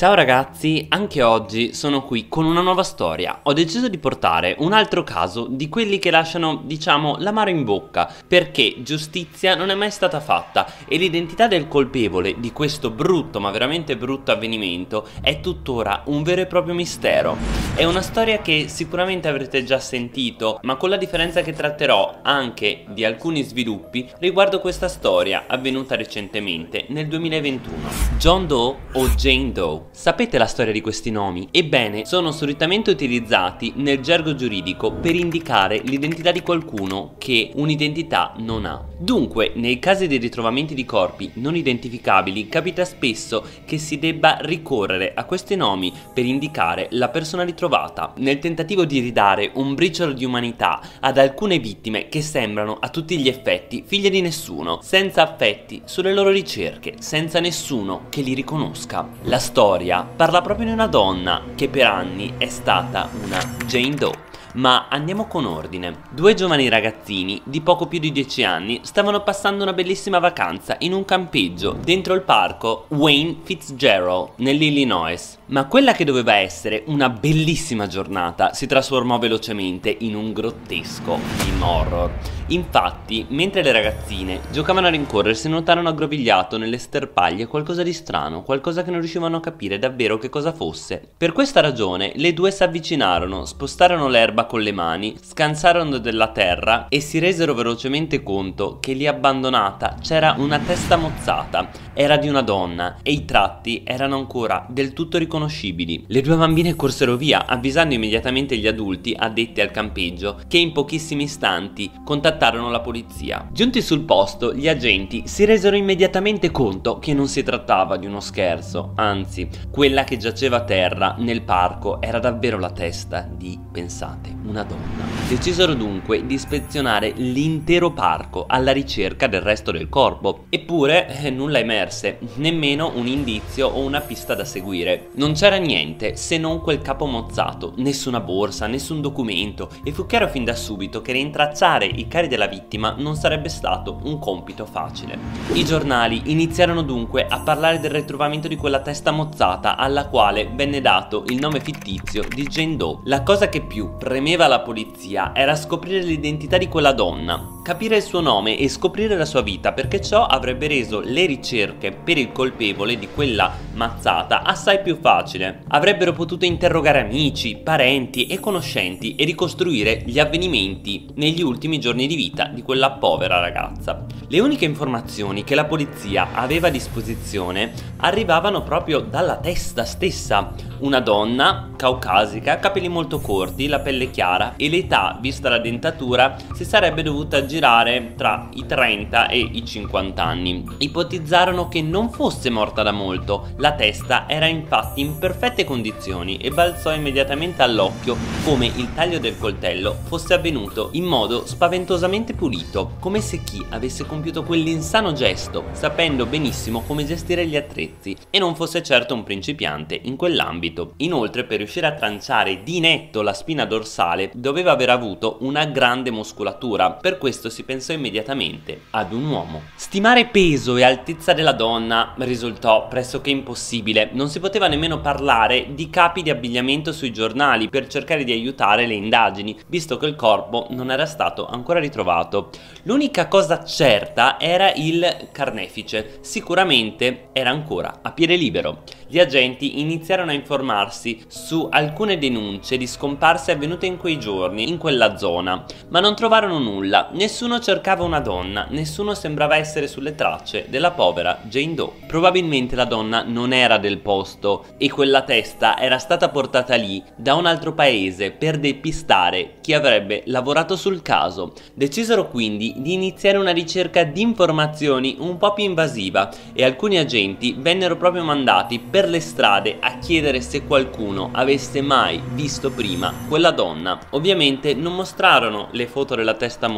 Ciao ragazzi, anche oggi sono qui con una nuova storia. Ho deciso di portare un altro caso di quelli che lasciano, diciamo, l'amaro in bocca, perché giustizia non è mai stata fatta e l'identità del colpevole di questo brutto, ma veramente brutto avvenimento è tuttora un vero e proprio mistero. È una storia che sicuramente avrete già sentito, ma con la differenza che tratterò anche di alcuni sviluppi riguardo questa storia avvenuta recentemente nel 2021. John Doe o Jane Doe. Sapete la storia di questi nomi? Ebbene, sono solitamente utilizzati nel gergo giuridico per indicare l'identità di qualcuno che un'identità non ha. Dunque, nei casi di ritrovamenti di corpi non identificabili, capita spesso che si debba ricorrere a questi nomi per indicare la persona ritrovata, nel tentativo di ridare un briciolo di umanità ad alcune vittime che sembrano a tutti gli effetti figlie di nessuno, senza affetti sulle loro ricerche, senza nessuno che li riconosca. La storia parla proprio di una donna che per anni è stata una Jane Doe. Ma andiamo con ordine. Due giovani ragazzini di poco più di 10 anni stavano passando una bellissima vacanza in un campeggio dentro il parco Wayne Fitzgerald nell'Illinois. Ma quella che doveva essere una bellissima giornata si trasformò velocemente in un grottesco film horror. Infatti, mentre le ragazzine giocavano a rincorrersi, notarono aggrovigliato nelle sterpaglie qualcosa di strano, qualcosa che non riuscivano a capire davvero che cosa fosse. Per questa ragione le due si avvicinarono, spostarono l'erba con le mani, scansarono della terra e si resero velocemente conto che lì abbandonata c'era una testa mozzata. Era di una donna e i tratti erano ancora del tutto riconoscibili. Le due bambine corsero via, avvisando immediatamente gli adulti addetti al campeggio, che in pochissimi istanti contattarono la polizia. Giunti sul posto, gli agenti si resero immediatamente conto che non si trattava di uno scherzo, anzi, quella che giaceva a terra nel parco era davvero la testa di, pensate, una donna. Decisero dunque di ispezionare l'intero parco alla ricerca del resto del corpo. Eppure nulla emerse, nemmeno un indizio o una pista da seguire. Non c'era niente se non quel capo mozzato, nessuna borsa, nessun documento, e fu chiaro fin da subito che rintracciare i cari della vittima non sarebbe stato un compito facile. I giornali iniziarono dunque a parlare del ritrovamento di quella testa mozzata, alla quale venne dato il nome fittizio di Jane Doe. La cosa che più premeva alla polizia era scoprire l'identità di quella donna, capire il suo nome e scoprire la sua vita, perché ciò avrebbe reso le ricerche per il colpevole di quella mazzata assai più facile. Avrebbero potuto interrogare amici, parenti e conoscenti e ricostruire gli avvenimenti negli ultimi giorni di vita di quella povera ragazza. Le uniche informazioni che la polizia aveva a disposizione arrivavano proprio dalla testa stessa. Una donna caucasica, capelli molto corti, la pelle chiara e l'età, vista la dentatura, si sarebbe dovuta girare tra i 30 e i 50 anni. Ipotizzarono che non fosse morta da molto. La testa era infatti in perfette condizioni e balzò immediatamente all'occhio come il taglio del coltello fosse avvenuto in modo spaventosamente pulito, come se chi avesse compiuto quell'insano gesto sapendo benissimo come gestire gli attrezzi e non fosse certo un principiante in quell'ambito. Inoltre, per riuscire a tranciare di netto la spina dorsale doveva aver avuto una grande muscolatura. Per questo si pensò immediatamente ad un uomo. Stimare peso e altezza della donna risultò pressoché impossibile. Non si poteva nemmeno parlare di capi di abbigliamento sui giornali per cercare di aiutare le indagini, visto che il corpo non era stato ancora ritrovato. L'unica cosa certa era il carnefice. Sicuramente era ancora a piede libero. Gli agenti iniziarono a informarsi su alcune denunce di scomparse avvenute in quei giorni, in quella zona, ma non trovarono nulla. Nessuno cercava una donna, nessuno sembrava essere sulle tracce della povera Jane Doe. Probabilmente la donna non era del posto e quella testa era stata portata lì da un altro paese per depistare chi avrebbe lavorato sul caso. Decisero quindi di iniziare una ricerca di informazioni un po' più invasiva e alcuni agenti vennero proprio mandati per le strade a chiedere se qualcuno avesse mai visto prima quella donna. Ovviamente non mostrarono le foto della testa mozzata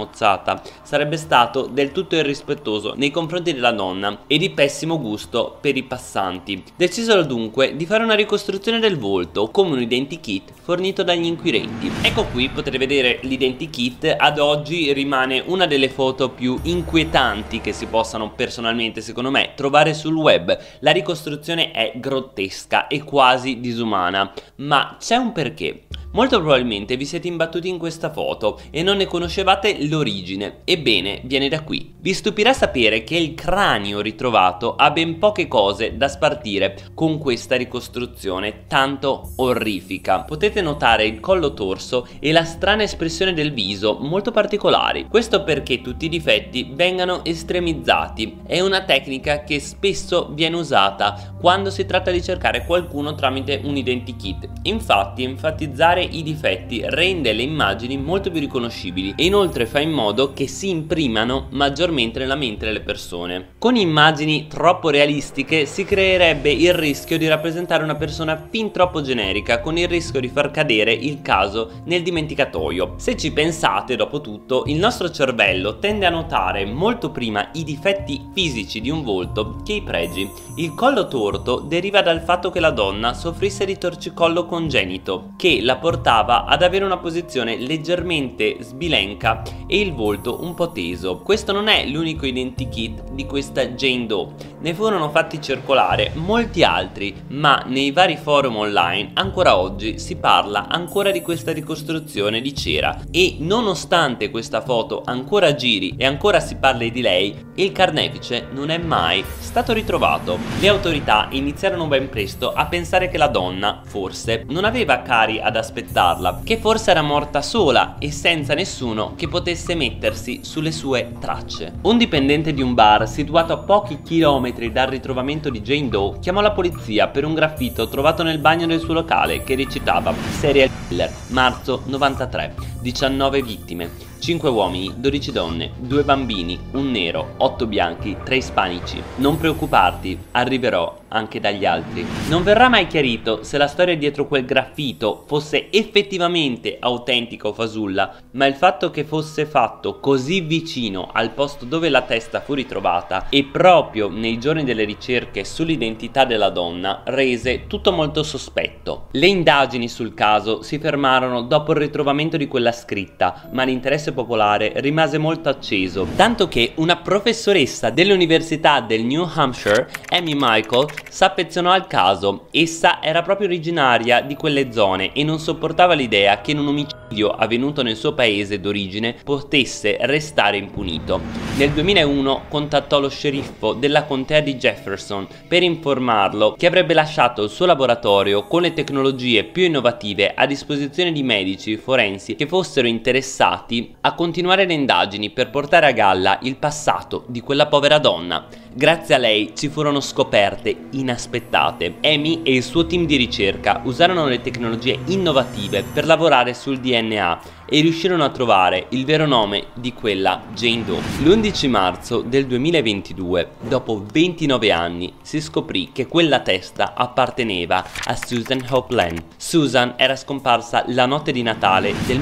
sfigata sarebbe stato del tutto irrispettoso nei confronti della donna e di pessimo gusto per i passanti. Decisero dunque di fare una ricostruzione del volto come un identikit fornito dagli inquirenti. Ecco qui potete vedere l'identikit. Ad oggi rimane una delle foto più inquietanti che si possano personalmente, secondo me, trovare sul web. La ricostruzione è grottesca e quasi disumana, ma c'è un perché. Molto probabilmente vi siete imbattuti in questa foto e non ne conoscevate l'origine. Ebbene, viene da qui. Vi stupirà sapere che il cranio ritrovato ha ben poche cose da spartire con questa ricostruzione tanto orrifica. Potete notare il collo torso e la strana espressione del viso molto particolari. Questo perché tutti i difetti vengano estremizzati. È una tecnica che spesso viene usata quando si tratta di cercare qualcuno tramite un identikit. Infatti, enfatizzare i difetti rende le immagini molto più riconoscibili e inoltre fa in modo che si imprimano maggiormente nella mente delle persone. Con immagini troppo realistiche si creerebbe il rischio di rappresentare una persona fin troppo generica, con il rischio di far cadere il caso nel dimenticatoio. Se ci pensate, dopo tutto, il nostro cervello tende a notare molto prima i difetti fisici di un volto che i pregi. Il collo torto deriva dal fatto che la donna soffrisse di torcicollo congenito, che la portava ad avere una posizione leggermente sbilenca e il volto un po' teso. Questo non è l'unico identikit di questa Jane Doe, ne furono fatti circolare molti altri, ma nei vari forum online ancora oggi si parla ancora di questa ricostruzione di cera e nonostante questa foto ancora giri e ancora si parli di lei, il carnefice non è mai stato ritrovato. Le autorità iniziarono ben presto a pensare che la donna forse non aveva cari ad aspettarla, che forse era morta sola e senza nessuno che potesse mettersi sulle sue tracce. Un dipendente di un bar situato a pochi chilometri dal ritrovamento di Jane Doe chiamò la polizia per un graffito trovato nel bagno del suo locale che recitava "Serial killer, marzo 93, 19 vittime, 5 uomini, 12 donne, 2 bambini, un nero, 8 bianchi, 3 ispanici. Non preoccuparti, arriverò anche dagli altri". Non verrà mai chiarito se la storia dietro quel graffito fosse effettivamente autentica o fasulla, ma il fatto che fosse fatto così vicino al posto dove la testa fu ritrovata e proprio nei giorni delle ricerche sull'identità della donna rese tutto molto sospetto. Le indagini sul caso si fermarono dopo il ritrovamento di quella scritta, ma l'interesse popolare rimase molto acceso, tanto che una professoressa dell'università del New Hampshire, Amy Michael, s'affezionò al caso. Essa era proprio originaria di quelle zone e non sopportava l'idea che in un omicidio avvenuto nel suo paese d'origine potesse restare impunito. Nel 2001 contattò lo sceriffo della contea di Jefferson per informarlo che avrebbe lasciato il suo laboratorio con le tecnologie più innovative a disposizione di medici forensi che fossero interessati a continuare le indagini per portare a galla il passato di quella povera donna. Grazie a lei ci furono scoperte inaspettate. Amy e il suo team di ricerca usarono le tecnologie innovative per lavorare sul DNA e riuscirono a trovare il vero nome di quella Jane Doe. L'11 marzo del 2022, dopo 29 anni, si scoprì che quella testa apparteneva a Susan Hopeland. Susan era scomparsa la notte di Natale del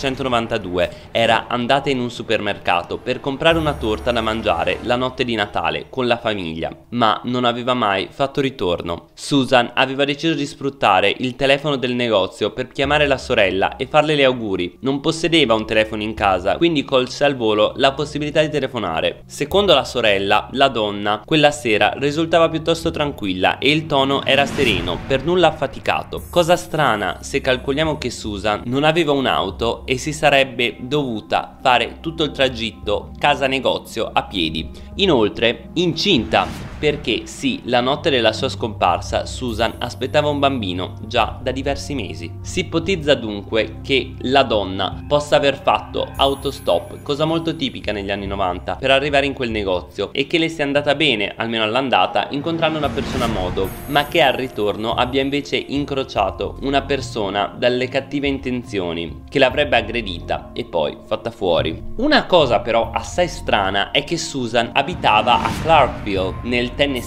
1992, era andata in un supermercato per comprare una torta da mangiare la notte di Natale con la famiglia, ma non aveva mai fatto ritorno. Susan aveva deciso di sfruttare il telefono del negozio per chiamare la sorella e farle gli auguri. Non possedeva un telefono in casa, quindi colse al volo la possibilità di telefonare. Secondo la sorella, la donna quella sera risultava piuttosto tranquilla e il tono era sereno, per nulla affaticato. Cosa strana se calcoliamo che Susan non aveva un'auto e si sarebbe dovuta fare tutto il tragitto casa-negozio a piedi. Inoltre, incinta, perché sì, la notte della sua scomparsa Susan aspettava un bambino già da diversi mesi. Si ipotizza dunque che la donna possa aver fatto autostop, cosa molto tipica negli anni 90, per arrivare in quel negozio e che le sia andata bene, almeno all'andata, incontrando una persona a modo, ma che al ritorno abbia invece incrociato una persona dalle cattive intenzioni che l'avrebbe aggredita e poi fatta fuori. Una cosa però assai strana è che Susan abitava a Clarksville, nel Tennessee,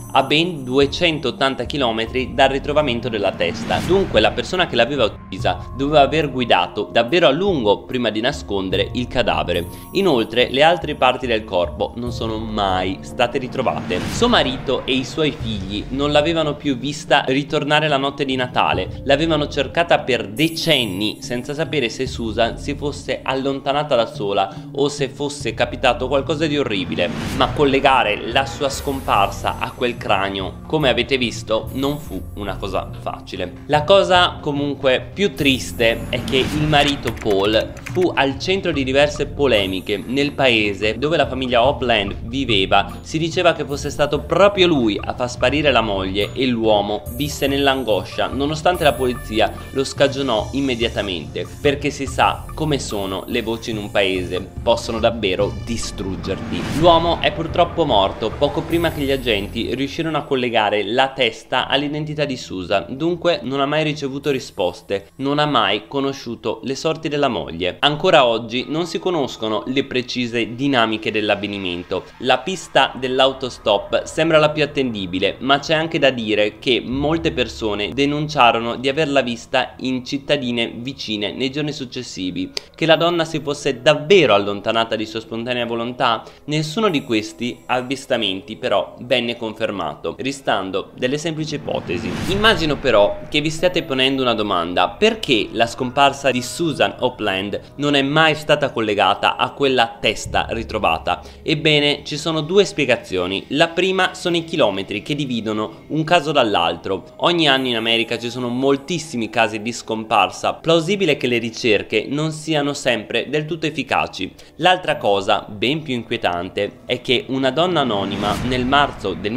a ben 280 km dal ritrovamento della testa. Dunque la persona che l'aveva uccisa doveva aver guidato davvero a lungo prima di nascondere il cadavere. Inoltre le altre parti del corpo non sono mai state ritrovate. Suo marito e i suoi figli non l'avevano più vista ritornare la notte di Natale, l'avevano cercata per decenni senza sapere se Susan si fosse allontanata da sola o se fosse capitato qualcosa di orribile. Ma collegare la sua scomparsa a quel cranio, come avete visto, non fu una cosa facile. La cosa comunque più triste è che il marito Paul fu al centro di diverse polemiche nel paese dove la famiglia Opland viveva. Si diceva che fosse stato proprio lui a far sparire la moglie e l'uomo visse nell'angoscia, nonostante la polizia lo scagionò immediatamente, perché si sa come sono le voci in un paese, possono davvero distruggerti. L'uomo è purtroppo morto poco prima che gli agenti riuscirono a collegare la testa all'identità di Susan, dunque non ha mai ricevuto risposte, non ha mai conosciuto le sorti della moglie. Ancora oggi non si conoscono le precise dinamiche dell'avvenimento. La pista dell'autostop sembra la più attendibile, ma c'è anche da dire che molte persone denunciarono di averla vista in cittadine vicine nei giorni successivi. Che la donna si fosse davvero allontanata di sua spontanea volontà? Nessuno di questi avvistamenti però venne confermato, restando delle semplici ipotesi. Immagino però che vi stiate ponendo una domanda: perché la scomparsa di Susan Opland non è mai stata collegata a quella testa ritrovata? Ebbene, ci sono due spiegazioni. La prima sono i chilometri che dividono un caso dall'altro. Ogni anno in America ci sono moltissimi casi di scomparsa, plausibile che le ricerche non siano sempre del tutto efficaci. L'altra cosa, ben più inquietante, è che una donna anonima nel marzo del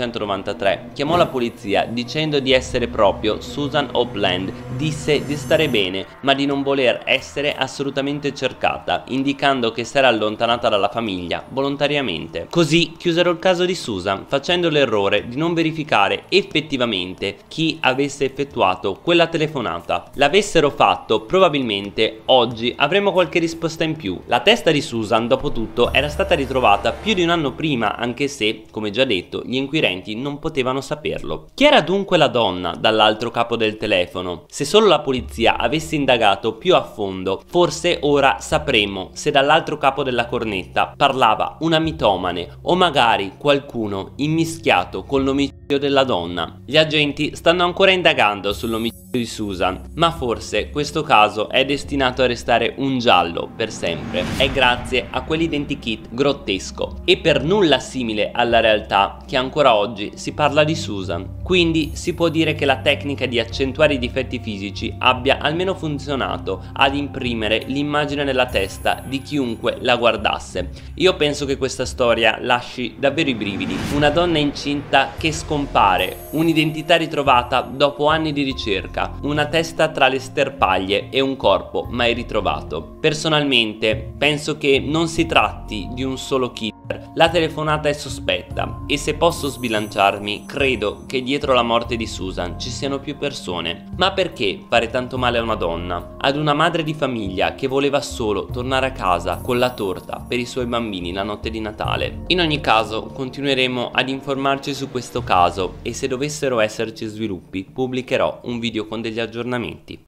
1993 chiamò la polizia dicendo di essere proprio Susan Opland. Disse di stare bene, ma di non voler essere assolutamente cercata, indicando che si era allontanata dalla famiglia volontariamente. Così chiusero il caso di Susan, facendo l'errore di non verificare effettivamente chi avesse effettuato quella telefonata. L'avessero fatto, probabilmente oggi avremmo qualche risposta in più. La testa di Susan, dopo tutto, era stata ritrovata più di un anno prima, anche se, come già detto, gli inquirenti non potevano saperlo. Chi era dunque la donna dall'altro capo del telefono? Se solo la polizia avesse indagato più a fondo, forse ora sapremo se dall'altro capo della cornetta parlava una mitomane o magari qualcuno immischiato con l'omicidio della donna. Gli agenti stanno ancora indagando sull'omicidio di Susan, ma forse questo caso è destinato a restare un giallo per sempre. È grazie a quell'identikit grottesco e per nulla simile alla realtà che ancora oggi si parla di Susan. Quindi si può dire che la tecnica di accentuare i difetti fisici abbia almeno funzionato ad imprimere l'immagine nella testa di chiunque la guardasse. Io penso che questa storia lasci davvero i brividi. Una donna incinta che scompare, un'identità ritrovata dopo anni di ricerca, una testa tra le sterpaglie e un corpo mai ritrovato. Personalmente penso che non si tratti di un solo killer. La telefonata è sospetta e, se posso sbilanciarmi, credo che dietro la morte di Susan ci siano più persone. Ma perché fare tanto male a una donna? Ad una madre di famiglia che voleva solo tornare a casa con la torta per i suoi bambini la notte di Natale. In ogni caso continueremo ad informarci su questo caso e, se dovessero esserci sviluppi, pubblicherò un video con degli aggiornamenti.